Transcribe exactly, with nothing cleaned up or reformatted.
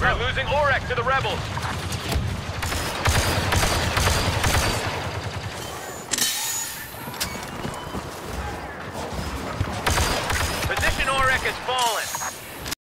We're losing Orek to the rebels. Position Orek has fallen.